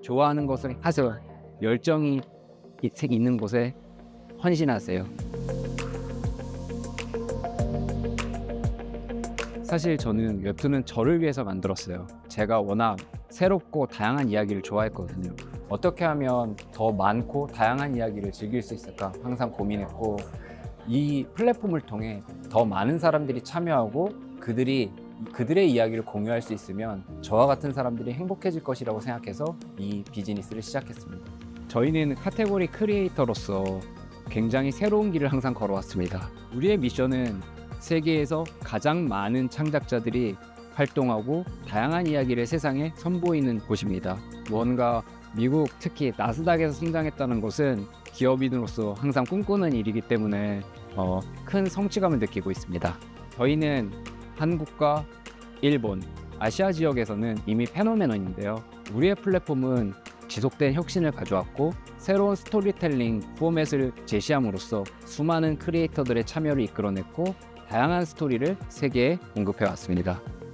좋아하는 것을 하세요. 열정이 있는 곳에 헌신하세요. 사실 저는 웹툰은 저를 위해서 만들었어요. 제가 워낙 새롭고 다양한 이야기를 좋아했거든요. 어떻게 하면 더 많고 다양한 이야기를 즐길 수 있을까 항상 고민했고, 이 플랫폼을 통해 더 많은 사람들이 참여하고 그들의 이야기를 공유할 수 있으면 저와 같은 사람들이 행복해질 것이라고 생각해서 이 비즈니스를 시작했습니다. 저희는 카테고리 크리에이터로서 굉장히 새로운 길을 항상 걸어왔습니다. 우리의 미션은 세계에서 가장 많은 창작자들이 활동하고 다양한 이야기를 세상에 선보이는 곳입니다. 무언가 미국, 특히 나스닥에서 성장했다는 것은 기업인으로서 항상 꿈꾸는 일이기 때문에 큰 성취감을 느끼고 있습니다. 저희는 한국과 일본, 아시아 지역에서는 이미 페노메논인데요. 우리의 플랫폼은 지속된 혁신을 가져왔고 새로운 스토리텔링 포맷을 제시함으로써 수많은 크리에이터들의 참여를 이끌어냈고 다양한 스토리를 세계에 공급해 왔습니다.